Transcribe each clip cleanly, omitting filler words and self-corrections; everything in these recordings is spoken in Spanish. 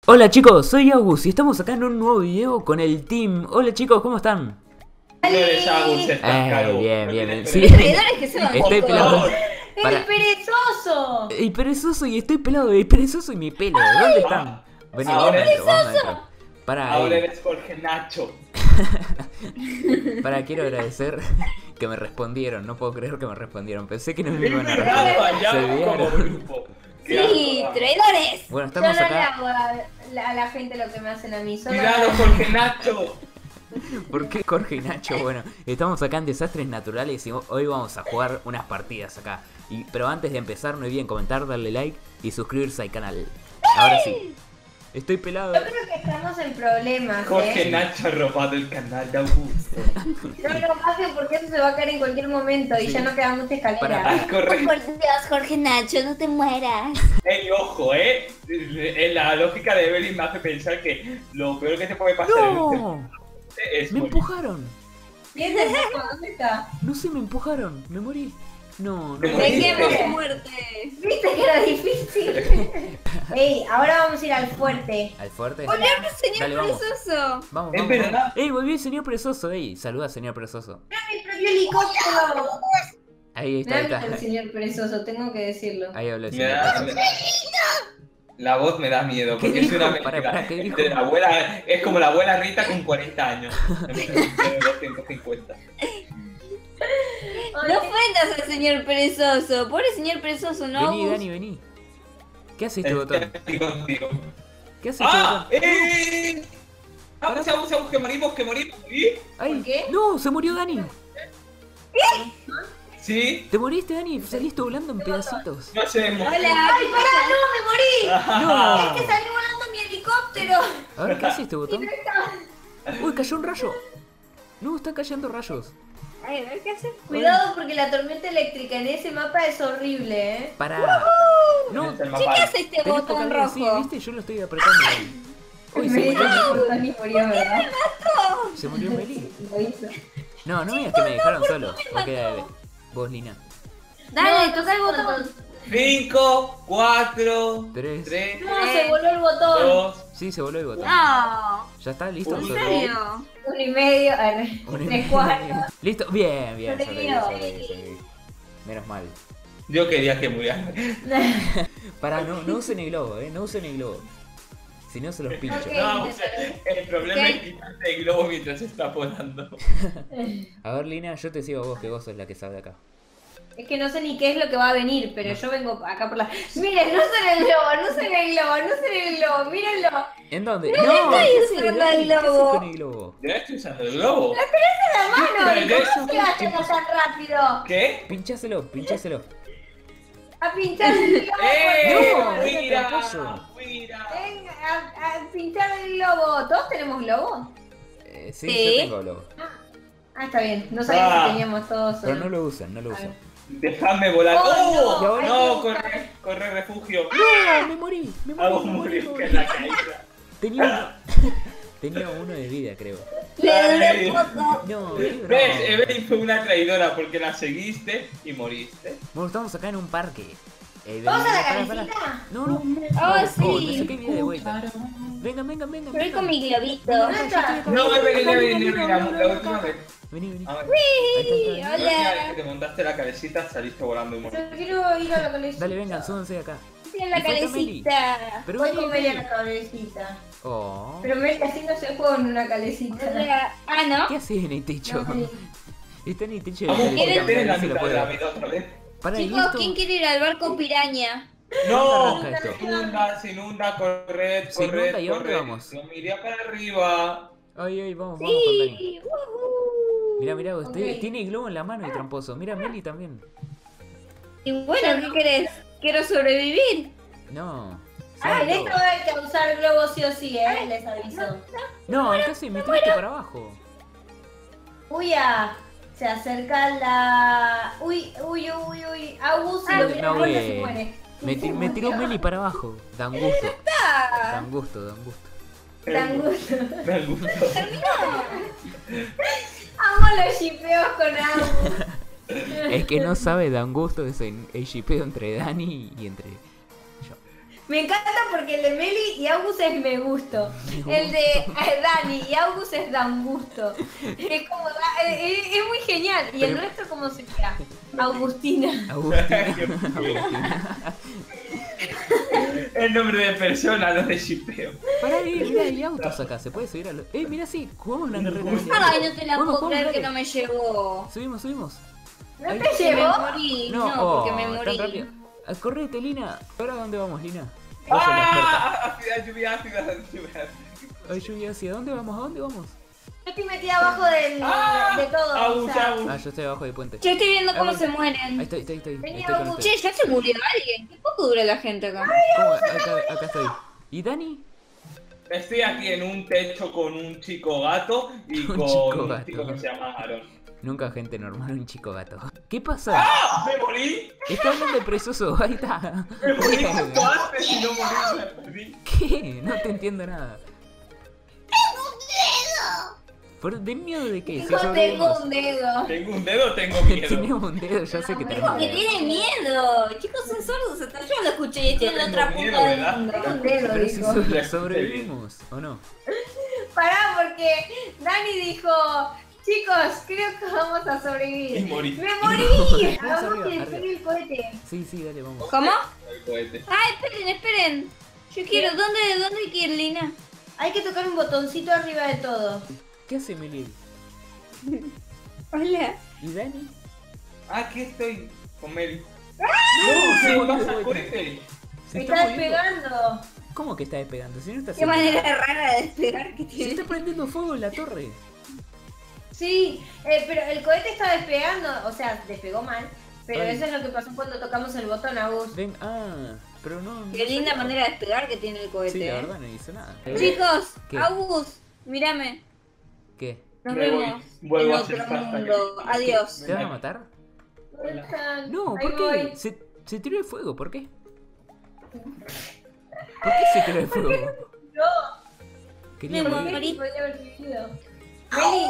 Hola chicos, soy Agus y estamos acá en un nuevo video con el team. Hola chicos, ¿cómo están? No eres Agus, estás caro. Bien, No bien, tienes sí. perdedores que se van Estoy pelado. ¡El perezoso! Y perezoso y estoy pelado, y perezoso y mi pelo. ¿Dónde están? Vení, vamos Ahora adentro, vamos adentro. Para Ahora ahí. eres Jorge Nacho. Para, quiero agradecer que me respondieron. No puedo creer que me respondieron. Pensé que no me Es iban a verdad, responder. Se fallamos como olvidaron. grupo. ¡Sí, traidores! Bueno, Yo estamos no le acá. hago a la gente lo que me hacen a mí. Solo Cuidado, Jorge Nacho. ¿Por qué Jorge y Nacho? Bueno, estamos acá en Desastres Naturales y hoy vamos a jugar unas partidas acá. Pero antes de empezar, no olviden comentar, darle like y suscribirse al canal. Ahora sí. Estoy pelado. Yo creo que estamos en problemas, Jorge Nacho ha robado el canal de Augusto. No lo bajen porque eso se va a caer en cualquier momento y Sí. ya no queda mucha escalera. Para. Ay, correcto. Por Dios, Jorge Nacho, no te mueras. Ey, ojo, en la lógica de Evelyn me hace pensar que lo peor que te puede pasar ¡No! es ¡Me morir. empujaron! ¿Quién es ese? ¿Dónde está? No sé, me empujaron. Me morí. No, no. Te moriste. Dejemos su muerte. ¿Viste que era difícil? Ey, ahora vamos a ir al fuerte. ¿Al fuerte? Hola, señor Dale, vamos. perezoso. Vamos, Es vamos. verdad. Vamos. ¡Ey, volvió el señor Perezoso! ¡Ey! Saluda, señor Perezoso. ¡Mira mi propio helicóptero! Ahí está, Me ahí da está. miedo el señor perezoso, tengo que decirlo. Ahí habló el Me señor da- Perezoso. La voz me da miedo ¿Qué porque es dijo? una Para, mezcla ¿qué dijo? entre la abuela, es como la abuela Rita con 40 años. Tiene 250. No ofendas al señor perezoso. Pobre señor perezoso, ¿no? Vení, Dani, vení. ¿Qué hace este botón? Estoy contigo. ¿Qué hace este ¡Ah! botón? Vamos, que morimos, ¿sí? ¡Ay! ¿Por qué? ¡No! ¡Se murió Dani! ¿Sí? ¿Te moriste, Dani? Saliste volando en pedacitos. No sé. Hola. ¡Ay, pará! ¡No, me morí! ¡No! ¡Es que salió volando mi helicóptero! A ver, ¿qué hace este Y botón? no está. ¡Uy, cayó un rayo! No, están cayendo rayos. Ay, a ver qué hace. Cuidado porque la tormenta eléctrica en ese mapa es horrible, ¿eh? Para. No, Este es el Che, mapa. ¿qué hace este tenés que botón cambiar, sí, rojo? ¿viste? Yo lo estoy apretando. Uy, se Me murió, Tony murió, ¿verdad? se murió Meli. Lo hizo. No, no me digas que me dejaron solo. ¿O queda vos, Lina? Dale, toca el botón. 5, 4, Tres. 3, No, se voló el botón. 2. Sí, se voló el botón. No. ¿Ya está? ¿Listo? ¿En Uno. serio? 1,5. A ver, Un y 3 cuartos. medio. ¿Listo? Bien, bien. Sobreviví. Sobreviví. Menos mal. Yo quería que muriera. Para, no usen el globo, no usen el globo. Si no, se los pincho. Ok. No, o sea, el problema es quitarte el globo mientras está volando. A ver, Lina, yo te sigo a vos, que vos sos la que sabe acá. Es que no sé ni qué es lo que va a venir, pero yo vengo acá por la... Miren, no se ve el globo, no se ve el globo, no se ve el globo, mírenlo. ¿En dónde? estoy ¿qué haces, usando Dani? el ¿Qué haces globo? con el globo? ¿Ya estoy usando el globo? La mano, Pero ¿y yo- cómo se hace tan rápido? ¿Qué? Pincháselo, pincháselo. A pinchar el globo. No, por favor. era tramposo. ¡Mira! Venga, a pinchar el globo. ¿Todos tenemos globo? Sí, Sí. yo tengo globo. Ah, está bien. No sabía Ah. si teníamos todos. Pero o no lo usan, no lo A usan. ver. ¡Déjame volar! Oh, ¡Oh! no, No, corre, refugio. ¡No! ¡Me morí! ¡Me morí! Hago me morí, morir me que morí. la caída. Tenía uno de vida, creo. Le duró poco. No, qué ¿Ves? bravo. Evelyn fue una traidora porque la seguiste y moriste. Bueno, estamos acá en un parque. ¿Vamos a la pará, calecita? No, no. Oh, me sí. saqué vida de vuelta. Vengan, vengan, vengan. Voy con vengan. mi globito. ¿Dónde está? No, Evelyn, la última vez. Vení, vení. A ver. Sí, La última vez hola. que te montaste la cabecita saliste volando y moriste. Yo quiero ir a la calecita. Dale, vengan, súbanse acá. Estoy en la Y falta Meli. calecita. Pero Voy vení, con Meli a vení. la calecita. Oh. Pero Meli así no se juega en una calecita. Hola. Ah, ¿no? ¿Qué haces en el techo? No, Meli. Está en el techo de Vamos, la porque calecita, tienes la no se lo mitad de puede la ver. vida otra vez. Para, ¿y Chicos, esto? ¿quién quiere ir al barco piraña? ¡No! ¿Qué arranca esto? Se inunda, corred, Se inunda, corred, ¿y a dónde corred. vamos? Lo miré para arriba. Ay, ay, vamos, vamos con Dani. Sí. Woohoo. Mirá, mirá, usted Ok. tiene el globo en la mano y tramposo. Mira, Meli también. Y bueno, ¿qué querés? Quiero sobrevivir. No. Ah, en Son esto globos. hay que usar globo sí o sí, les aviso. No, casi me tiraste para abajo. Uy, se acerca la... Uy. Agus, si lo No, viene se güey. muere. Me tiró Meli para abajo. Dan gusto. Ah, Dan gusto, dan gusto. Dan gusto. Me gusto. Amo los shipeos con Agus. Es que no sabe, dan gusto ese el shipeo entre Dani y entre yo. Me encanta porque el de Meli y August es me gusto. El de Dani y August es da un gusto. Es como es muy genial. ¿Y el nuestro cómo sería? Agustina. Agustina. El nombre de persona, no de shipeo. Pará, mira, hay autos acá, se puede subir a los... mira, sí, jugamos una carrera. Ay, no te la Vamos, puedo creer que dale. no me llevó. Subimos. ¿No Ahí. te Que me llevó? morí. No, porque me tan morí. rápido. Correte, Lina. ¿Ahora dónde vamos, Lina? Vos sos la experta. ¡Ah! Ciudad lluvia ácida, ciudad. Ay, lluvia, ¿hacia dónde vamos? ¿A dónde vamos? Yo estoy metida abajo de todo. Agus, o sea, Agus. Ah, yo estoy abajo del puente. Yo estoy viendo cómo Agus. se Ahí mueren. estoy. Vení, Estoy con Agus. ustedes. Che, ya se murió alguien. Qué poco dura la gente acá. ¿Cómo? Acá estoy. ¿Y Dani? Estoy aquí en un techo con un chico gato y Un con chico un gato. chico que se llama Aaron. Nunca gente normal, un chico gato. ¿Qué pasa? ¡Ah! ¡Me morí! Está hablando de precioso, ahí está. ¡Me morí justo antes y no morí! Me perdí. ¿Qué? No te entiendo nada. ¿De miedo de qué? Si Dijo, tengo sobrevivimos. un dedo. ¿Tengo un dedo o tengo miedo? Tenemos un dedo, ya sé que tenemos Porque un dedo. tiene miedo. Chicos, son sordos. Hasta yo lo escuché y estoy en la Tengo otra miedo, punta del ¿verdad? mundo. Tengo un dedo, Pero si dijo. sobrevivimos, ¿o no? Pará, porque Dani dijo, chicos, creo que vamos a sobrevivir. Y morí. ¡Me morí! Vamos Vamos arriba, a destruir el cohete. Sí, dale, vamos. ¿Cómo? El cohete. Ay, esperen. Yo quiero. ¿Dónde hay que ir, Lina? Hay que tocar un botoncito arriba de todo. ¿Qué hace Meli? Hola. ¿Y Dani? Aquí estoy con Meli. No, ¿Qué se pasa volvió al de cohete? Se Está moviendo. despegando. ¿Cómo que está despegando? Si no está Qué haciendo manera nada. rara de despegar que Se tiene. está prendiendo fuego en la torre. Sí, pero el cohete está despegando, o sea, despegó mal. Pero Ay. eso es lo que pasó cuando tocamos el botón, Agus. Ven, pero no. Qué linda manera de despegar que tiene el cohete. Sí, la ¿eh? verdad no hizo nada. Chicos, ¿Qué? Agus, mírame. ¿Qué? Nos Me voy. vemos Vuelvo en a otro sentar hasta mundo. que- Adiós. ¿Te van a matar? Están- No, ahí ¿por qué? voy. Se tiró el fuego, ¿por qué? ¿Por qué se tiró el fuego? No, Quería Me morir. morí. podría haber vivido. Meli,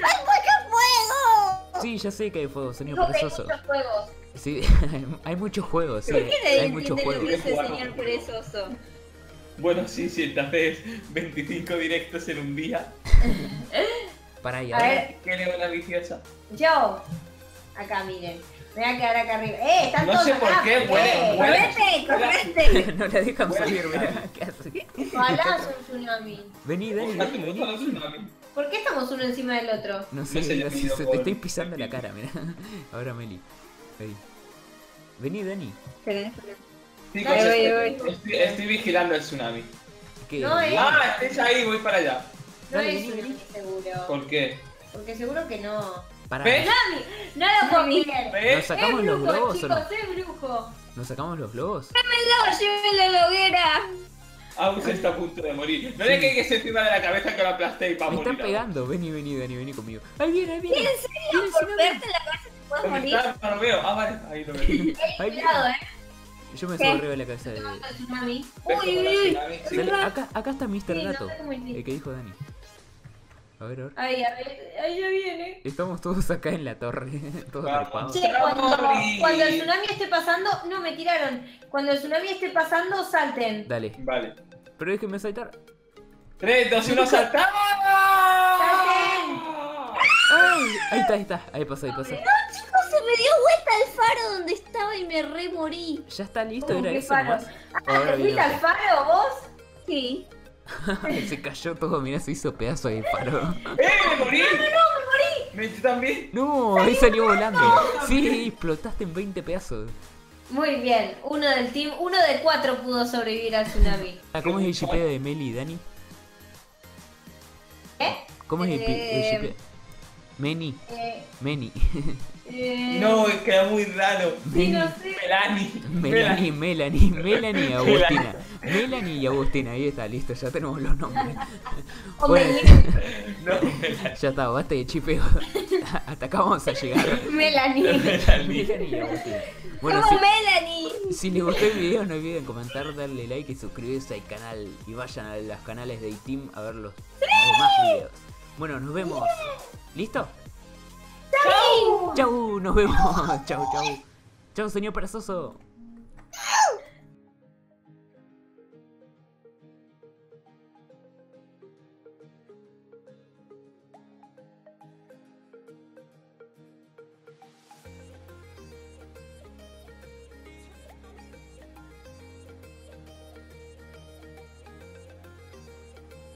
Sí, ya sé que hay fuego, sonido dijo que hay perezoso. muchos juegos. Sí, hay muchos juegos, sí. ¿Por qué nadie Hay muchos entiende lo que juegos. dice el señor perezoso? Bueno, sí, te haces 25 directos en un día. Pará, y A ahora. ver, ¿Qué leona viciosa? yo. Acá, miren. Me voy a quedar acá arriba. Están No todos sé por acá, qué, huele- ¡Correte! ¡Correte! No la dejan Bueno, salir, claro. mirá. ¿Qué hace? Ojalá sea un tsunami. Vení, Dani, Ojalá vení, te gusta vení. los tsunamis. ¿por qué estamos uno encima del otro? No sé, No sé, yo gracioso, pido te estoy por- pisando la cara, mirá. Ahora Meli. Ahí. Vení, Dani. Esperen. Chicos, Ahí voy. estoy vigilando el tsunami. No, ¿Qué? ¿Dani? Ah, estés ahí, voy para allá. No Dale, es vení, tsunami seguro. ¿Por qué? Porque seguro que no. Pará. ¿Ves? ¡Tsunami! No lo puedo creer. ¿Ves? ¿Nos sacamos Es los brujo, globos o chicos, no? es brujo. ¿Nos sacamos los globos? ¡No, llévenlo a la hoguera! Agus está a punto de morir. No le caigas encima de la cabeza que lo aplasté y va a Me morir. están pegando. Vení, Dani, vení conmigo. Ahí viene, ahí viene. ¿En serio? ¿Por verte en la cabeza te puedes ¿Dónde morir? está? No lo veo. Ah, vale, ahí lo veo. Ey, Ahí cuidado, Yo me ¿Qué? subo arriba de la cabeza de... El tsunami. ¿Ves Uy, cómo uy, la uy. tsunami? Sí. Dale, acá está Mr. Sí, no Gato. sé cómo es. El que dijo Dani. A ver. Ahí, a ver, ahí ya viene. Estamos todos acá en la torre. Todos Vamos. trepados. Che, cuando Morí. el tsunami esté pasando, no me tiraron. Cuando el tsunami esté pasando, salten. Dale. Vale. Pero déjenme saltar. 3, 2, 1, saltamos. ¡Ay! Ahí está. Ahí pasó. Chicos, se me dio vuelta el faro donde estaba y me remorí. Ya está listo, ¿Cómo era que eso faro? nomás. Ah, Ahora ¿te viene fuiste al otro. faro vos? Sí. Se cayó todo, mirá, se hizo pedazo de faro. ¡Me morí! ¡No, me morí! ¿Me también? No, ahí salió volando. Sí, explotaste en 20 pedazos. Muy bien, uno de 4 pudo sobrevivir al tsunami. ¿Cómo es el shipeo de Meli y Dani? ¿Eh? ¿Cómo es el shipeo? Meni. Eh, Meni. No, queda muy raro. Sí, no sé. Melanie y Agustina. Melanie y Agustina, ahí está, listo, ya tenemos los nombres. O Bueno, No, Melanie. ya está, basta de chipeo. Hasta acá vamos a llegar. Melanie. Melanie y Agustina. Bueno, ¡Como Melanie! si les gustó el video no olviden comentar, darle like y suscribirse al canal. Y vayan a los canales de iTeam a ver los demás videos. Bueno, nos vemos. ¿Listo? ¡Chau! Nos vemos. Chau. Chau, señor perezoso.